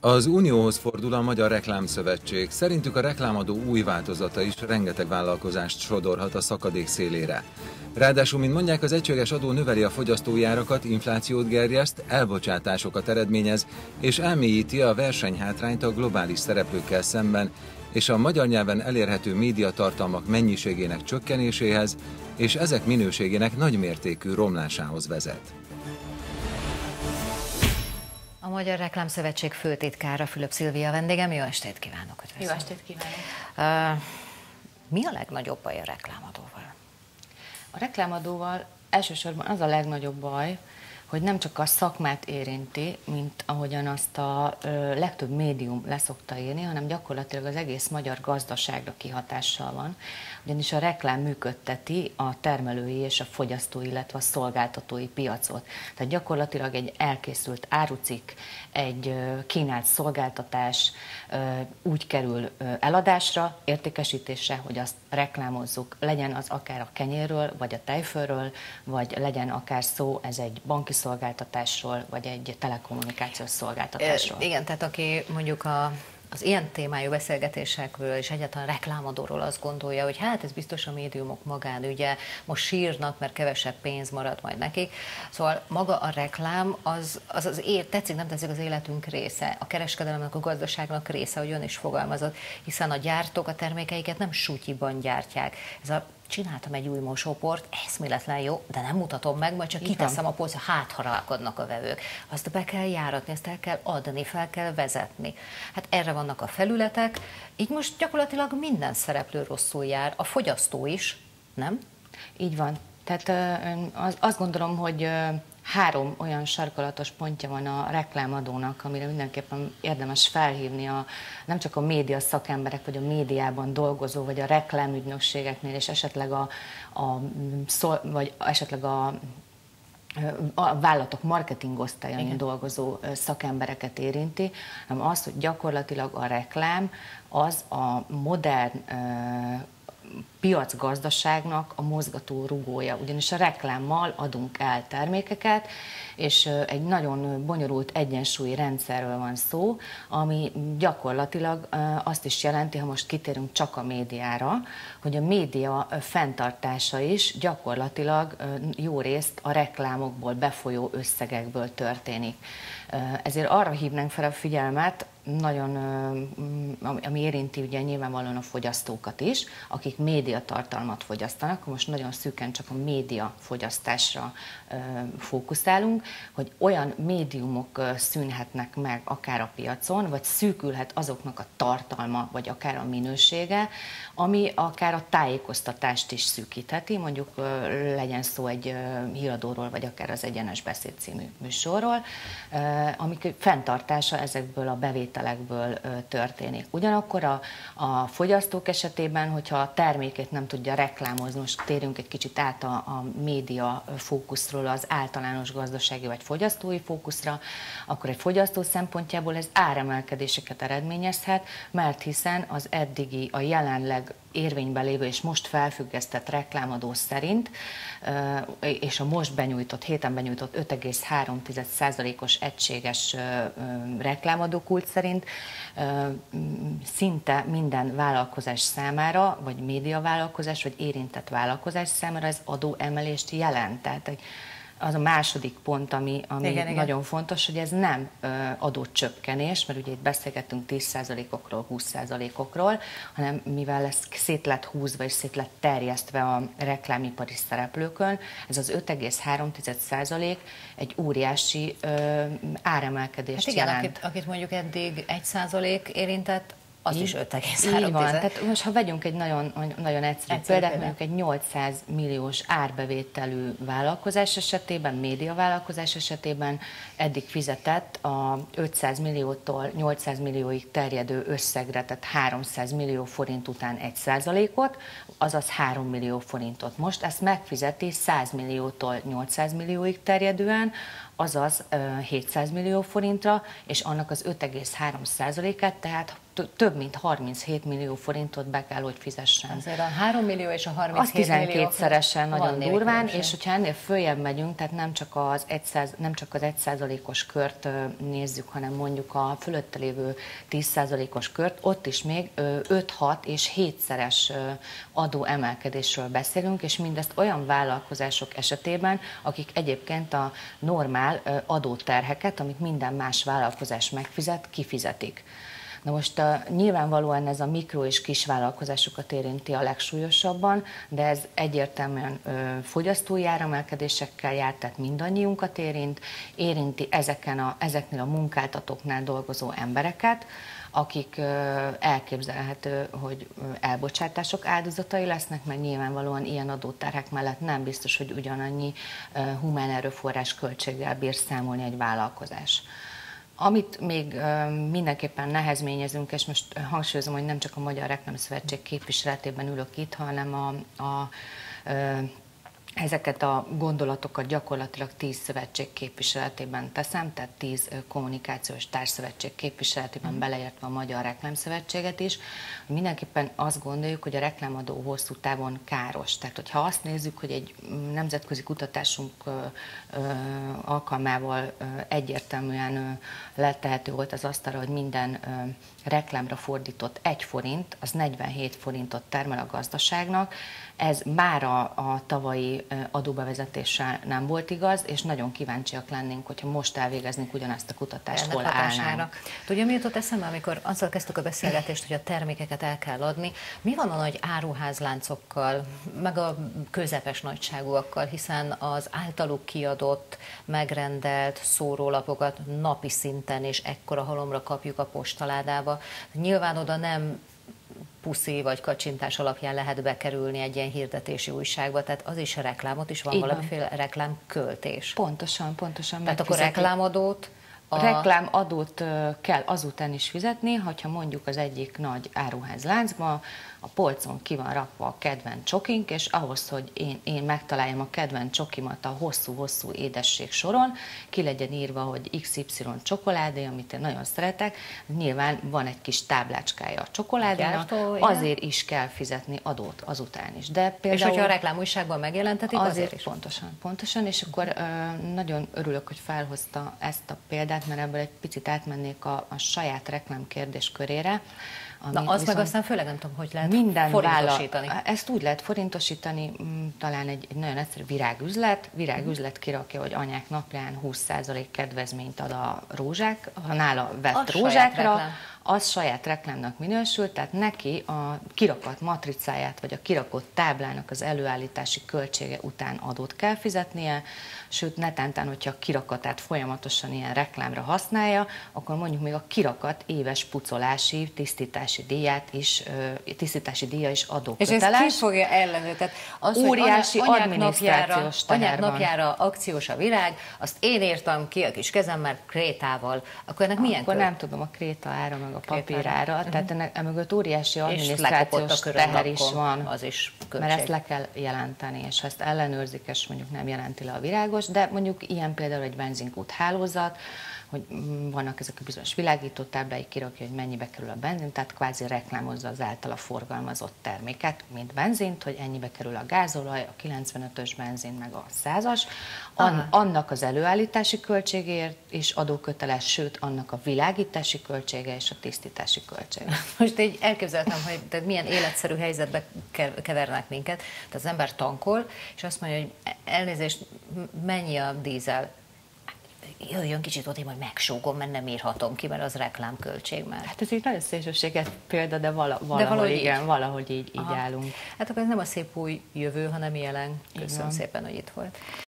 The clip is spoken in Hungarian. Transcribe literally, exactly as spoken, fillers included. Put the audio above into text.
Az Unióhoz fordul a Magyar Reklámszövetség. Szerintük a reklámadó új változata is rengeteg vállalkozást sodorhat a szakadék szélére. Ráadásul, mint mondják, az egységes adó növeli a fogyasztói árakat, inflációt gerjeszt, elbocsátásokat eredményez, és elmélyíti a versenyhátrányt a globális szereplőkkel szemben, és a magyar nyelven elérhető médiatartalmak mennyiségének csökkenéséhez, és ezek minőségének nagymértékű romlásához vezet. A Magyar Reklámszövetség főtitkára, Fülöp Szilvia vendégem. Jó estét kívánok! Jó estét kívánok! Uh, mi a legnagyobb baj a reklámadóval? A reklámadóval elsősorban az a legnagyobb baj, hogy nem csak a szakmát érinti, mint ahogyan azt a ö, legtöbb médium leszokta írni, hanem gyakorlatilag az egész magyar gazdaságra kihatással van. Ugyanis a reklám működteti a termelői és a fogyasztói, illetve a szolgáltatói piacot. Tehát gyakorlatilag egy elkészült árucikk, egy ö, kínált szolgáltatás ö, úgy kerül ö, eladásra, értékesítésre, hogy azt reklámozzuk. Legyen az akár a kenyérről, vagy a tejfölről, vagy legyen akár szó, ez egy banki szolgáltatásról, vagy egy telekommunikációs szolgáltatásról. E, igen, tehát aki mondjuk a, az ilyen témájú beszélgetésekről és egyáltalán reklámadóról azt gondolja, hogy hát ez biztos a médiumok magánügye, most sírnak, mert kevesebb pénz marad majd nekik. Szóval maga a reklám az az, az ér, tetszik, nem tetszik, az életünk része, a kereskedelemnek, a gazdaságnak része, hogy ön is fogalmazott, hiszen a gyártók a termékeiket nem sutyiban gyártják. Ez a csináltam egy új mosóport, eszméletlen jó, de nem mutatom meg, majd csak Így kiteszem van. a polcra, hát harálkodnak a vevők. Azt be kell járatni, azt el kell adni, fel kell vezetni. Hát erre vannak a felületek, így most gyakorlatilag minden szereplő rosszul jár, a fogyasztó is, nem? Így van. Tehát az, azt gondolom, hogy három olyan sarkalatos pontja van a reklámadónak, amire mindenképpen érdemes felhívni a, nem csak a média szakemberek, vagy a médiában dolgozó, vagy a reklámügynökségeknél, és esetleg a, a, vagy esetleg a a vállalatok marketing osztályain dolgozó szakembereket érinti, hanem az, hogy gyakorlatilag a reklám az a modern piacgazdaságnak a mozgató rugója, ugyanis a reklámmal adunk el termékeket, és egy nagyon bonyolult egyensúlyi rendszerről van szó, ami gyakorlatilag azt is jelenti, ha most kitérünk csak a médiára, hogy a média fenntartása is gyakorlatilag jó részt a reklámokból befolyó összegekből történik. Ezért arra hívnánk fel a figyelmet, nagyon, ami érinti ugye nyilvánvalóan a fogyasztókat is, akik médiatartalmat fogyasztanak, most nagyon szűken csak a média fogyasztásra fókuszálunk, hogy olyan médiumok szűnhetnek meg akár a piacon, vagy szűkülhet azoknak a tartalma, vagy akár a minősége, ami akár a tájékoztatást is szűkítheti, mondjuk legyen szó egy híradóról, vagy akár az Egyenes Beszéd című műsorról, amik fenntartása ezekből a bevételekből történik. Ugyanakkor a, a fogyasztók esetében, hogyha a termékét nem tudja reklámozni, most térünk egy kicsit át a, a média fókuszról az általános gazdasági vagy fogyasztói fókuszra, akkor egy fogyasztó szempontjából ez áremelkedéseket eredményezhet, mert hiszen az eddigi, a jelenleg érvényben lévő és most felfüggesztett reklámadó szerint, és a most benyújtott, héten benyújtott öt egész három százalékos egységes reklámadókulcs szerint szinte minden vállalkozás számára, vagy médiavállalkozás, vagy érintett vállalkozás számára ez adóemelést jelent. Tehát az a második pont, ami, ami igen, nagyon igen. fontos, hogy ez nem adócsökkenés, mert ugye itt beszélgettünk tíz százalékokról, húsz százalékokról, hanem mivel ez szét lett húzva és szét lett terjesztve a reklámipari szereplőkön, ez az öt egész három százalék egy óriási ö, áremelkedést hát igen, jelent. Akit, akit mondjuk eddig egy százalék érintett, az is öt egész három. Így van, tehát most ha vegyünk egy nagyon, nagyon egyszerű példát, mondjuk egy nyolcszáz milliós árbevételű vállalkozás esetében, médiavállalkozás esetében eddig fizetett a ötszáz milliótól nyolcszáz millióig terjedő összegre, tehát háromszáz millió forint után egy százalékot, azaz három millió forintot. Most ezt megfizeti száz milliótól nyolcszáz millióig terjedően, azaz hétszáz millió forintra, és annak az öt egész három százalékát, tehát több mint harminchét millió forintot be kell, hogy fizessen. Azért a három millió és a harminchét az tizenkétszeresen nagyon durván, nélkülösen. És hogyha ennél följebb megyünk, tehát nem csak az egy száz, nem csak az egy százalékos kört nézzük, hanem mondjuk a fölötte lévő tíz százalékos kört, ott is még öt-hat és hétszeres adó emelkedésről beszélünk, és mindezt olyan vállalkozások esetében, akik egyébként a normál adóterheket, amit minden más vállalkozás megfizet, kifizetik. Na most uh, nyilvánvalóan ez a mikro- és kisvállalkozásokat érinti a legsúlyosabban, de ez egyértelműen uh, fogyasztói áremelkedésekkel jár, tehát mindannyiunkat érint, érinti ezeken a, ezeknél a munkáltatóknál dolgozó embereket, akik uh, elképzelhető, hogy uh, elbocsátások áldozatai lesznek, mert nyilvánvalóan ilyen adóterhek mellett nem biztos, hogy ugyanannyi uh, humán erőforrás költséggel bír számolni egy vállalkozás. Amit még uh, mindenképpen nehezményezünk, és most hangsúlyozom, hogy nem csak a Magyar Reklámszövetség képviseletében ülök itt, hanem a, a, uh, ezeket a gondolatokat gyakorlatilag tíz szövetség képviseletében teszem, tehát tíz kommunikációs társszövetség képviseletében mm. beleértve a Magyar Reklámszövetséget is. Mindenképpen azt gondoljuk, hogy a reklámadó hosszú távon káros. Tehát, hogyha azt nézzük, hogy egy nemzetközi kutatásunk ö, ö, alkalmával ö, egyértelműen ö, letehető volt az asztalra, hogy minden ö, reklámra fordított egy forint, az negyvenhét forintot termel a gazdaságnak. Ez már a, a tavalyi adóbevezetéssel nem volt igaz, és nagyon kíváncsiak lennénk, hogyha most elvégeznénk ugyanezt a kutatást, hol állnánk. Tudja, mi jutott eszembe, amikor azzal kezdtük a beszélgetést, hogy a termékeket el kell adni? Mi van a nagy áruházláncokkal, meg a közepes nagyságúakkal, hiszen az általuk kiadott, megrendelt szórólapokat napi szinten és ekkora halomra kapjuk a postaládába. Nyilván oda nem puszi vagy kacsintás alapján lehet bekerülni egy ilyen hirdetési újságba, tehát az is reklámot is, van Így valamiféle reklámköltés. Pontosan, pontosan. Tehát akkor reklámadót? A reklámadót kell azután is fizetni, hogyha mondjuk az egyik nagy áruház láncban a polcon ki van rakva a kedvenc csokink, és ahhoz, hogy én, én megtaláljam a kedvenc csokimat a hosszú-hosszú édesség soron, ki legyen írva, hogy iksz ipszilon csokoládé, amit én nagyon szeretek, nyilván van egy kis táblácskája a csokoládénak, azért is kell fizetni adót azután is. De például, és hogyha a reklámújságban megjelentetik, azért, azért is? Pontosan, pontosan, és akkor uh, nagyon örülök, hogy felhozta ezt a példát, mert ebből egy picit átmennék a, a saját reklámkérdés körére. Na, azt meg aztán főleg nem tudom, hogy lehet minden forintosítani. Vállal, ezt úgy lehet forintosítani, talán egy, egy nagyon egyszerű virágüzlet. Virágüzlet kirakja, hogy anyák napján húsz százalék kedvezményt ad a rózsák, ha nála vett az rózsákra, az saját reklámnak minősül, tehát neki a kirakat matricáját, vagy a kirakott táblának az előállítási költsége után adót kell fizetnie, sőt, netántán, hogyha a kirakatát folyamatosan ilyen reklámra használja, akkor mondjuk még a kirakat éves pucolási, tisztítási díját is, tisztítási díja is adóköteles. És ezt ki fogja ellenőrizni? Tehát az, óriási hogy anyák adminisztrációs napjára, anyák napjára akciós a virág, azt én írtam ki a kis kezemmel krétával. Akkor ennek milyen Akkor költ? nem tudom, a kréta ára, meg a papírára, uh-huh. tehát ennek emögött óriási és adminisztrációs teher is van, az is mert ezt le kell jelenteni, és ha ezt ellenőrzik, és mondjuk nem jelenti le a virágos, de mondjuk ilyen például egy benzinkút hálózat, hogy vannak ezek a bizonyos világító tábláik, kirakja, hogy mennyibe kerül a benzin, tehát kvázi reklámozza az általa forgalmazott terméket, mint benzint, hogy ennyibe kerül a gázolaj, a kilencvenötös benzin, meg a százas. An, annak az előállítási költségért is adóköteles, sőt, annak a világítási költsége és a tisztítási költsége. Most így elképzeltem, hogy tehát milyen életszerű helyzetbe kevernek minket. Tehát az ember tankol, és azt mondja, hogy elnézést, mennyi a dízel? Jöjjön kicsit odébb, hogy megsúgom, mert nem írhatom ki, mert az reklámköltség már. Hát ez egy nagyon szélsőséges példa, de, vala, valahogy, de valahogy igen, így. valahogy így, így állunk. Hát akkor ez nem a szép új jövő, hanem jelen. Köszönöm igen. szépen, hogy itt volt.